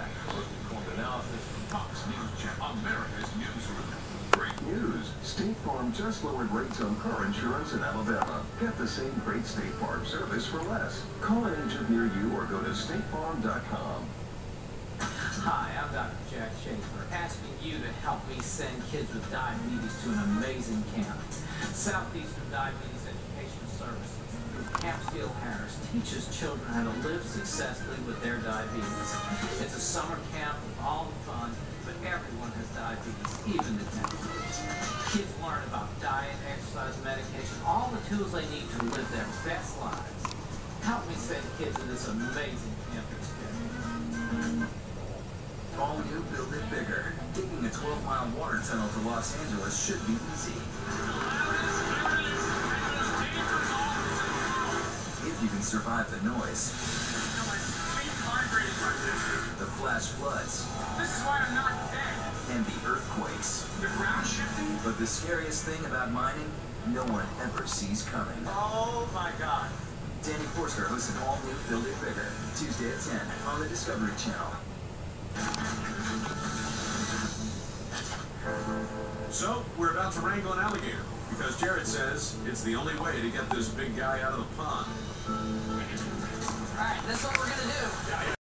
that close-to-point analysis from Fox News Channel, America's newsroom. Great News. State Farm just lowered rates on car insurance in Alabama. Get the same great State Farm service for less. Call an agent near you or go to statefarm.com. Hi, I'm Dr. Jack Schaefer, asking you to help me send kids with diabetes to an amazing camp. Southeastern Diabetes Education Services through Camp Steele-Harris teaches children how to live successfully with their diabetes. It's a summer camp with all the fun, but everyone has diabetes, even the counselors. Kids learn about diet, exercise, medication, all the tools they need to live their best lives. Help me send kids to this amazing camp experience. All new, build it bigger. Digging a 12-mile water tunnel to Los Angeles should be easy. If you can survive the noise. The flash floods. This is why I'm not dead. And the earthquakes. The ground shifting? But the scariest thing about mining, no one ever sees coming. Oh my God. Danny Forster hosts an all-new Build It Bigger, Tuesday at 10 on the Discovery Channel. So, we're about to wrangle an alligator, because Jared says it's the only way to get this big guy out of the pond. All right, this is what we're going to do.